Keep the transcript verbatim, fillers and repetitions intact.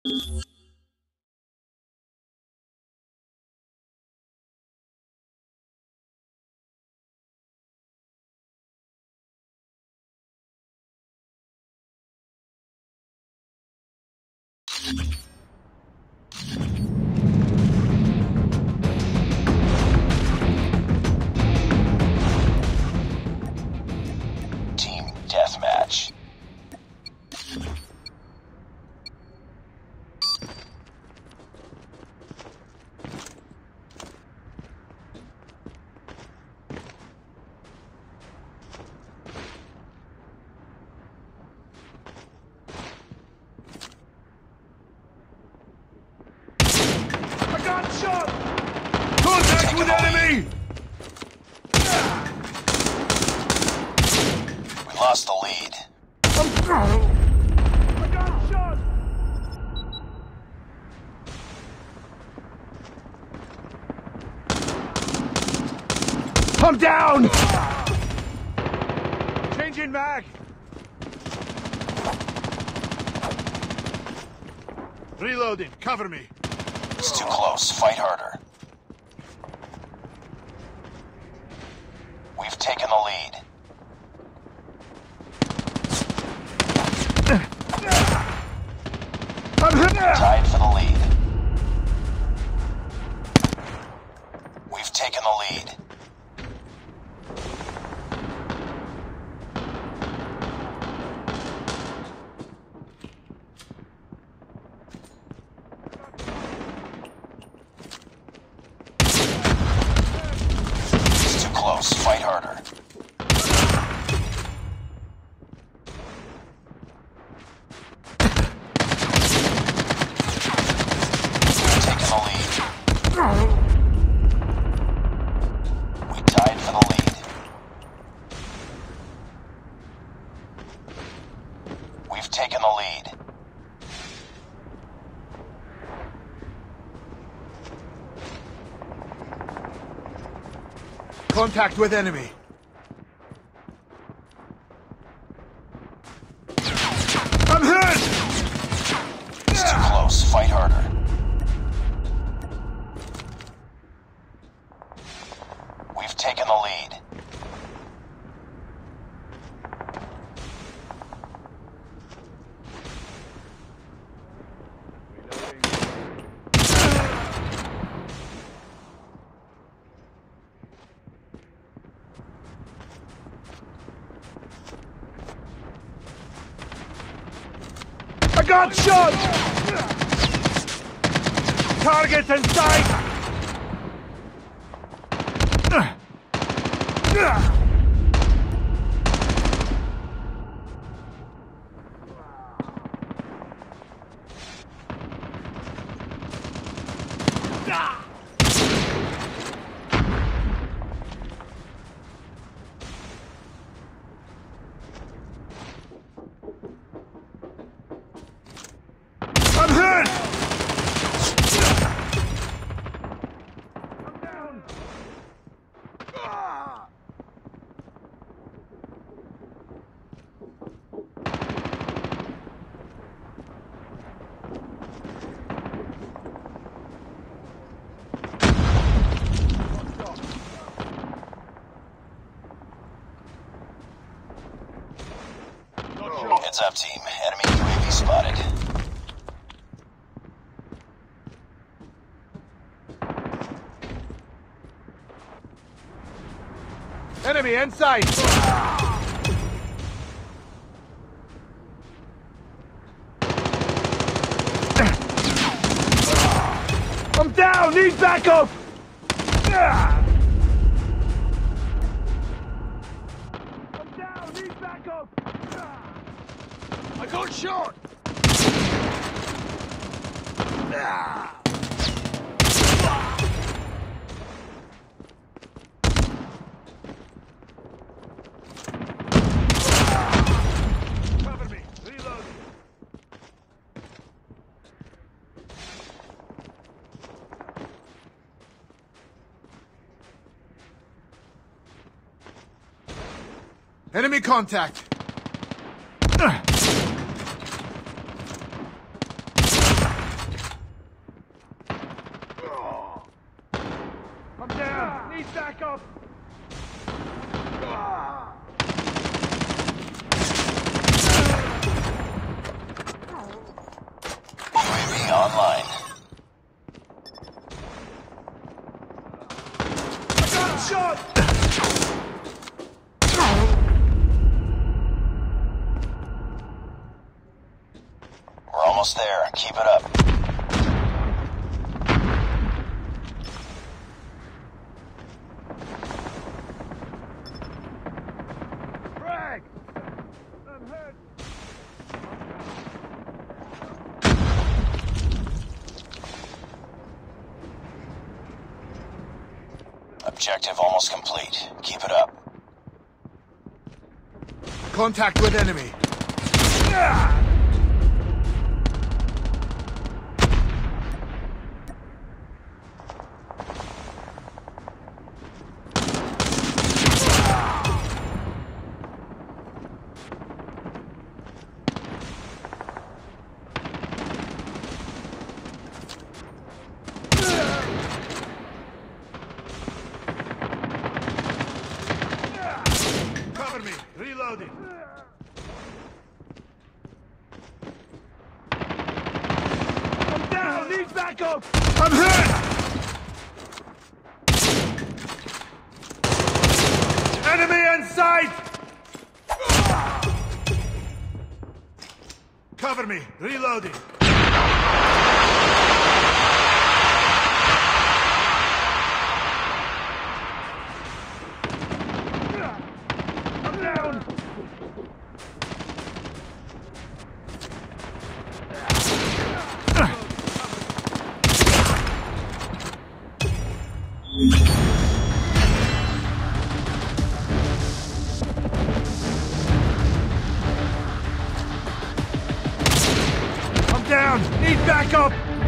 Team deathmatch. I got shot! Contact with enemy! We lost the lead. I got shot! I'm down! Changing mag! Reloading, cover me. It's too close. Fight harder. We've taken the lead. I'm hit! Tied for the lead. We've taken the lead. It's too close. Fight harder. Taking the lead. We tied for the lead. We've taken the lead. Contact with enemy. I'm hit! It's too close. Fight harder. We've taken the lead. I got shot! Target in sight! I'm hit! I'm down! Ah! Heads up, team. Enemy U A V spotted. Enemy inside! I'm down! Need backup! I'm down! Need backup! I got shot! Cover me! Reload! Enemy contact! I'm down. Need backup. U A V online. I got him shot. We're almost there. Keep it up. Frag. I'm hurt. Objective almost complete. Keep it up. Contact with enemy. Cover me. Reloading. I'm down. Need backup. I'm hit. Enemy in sight. Cover me. Reloading. I'm down. I'm down. Need backup.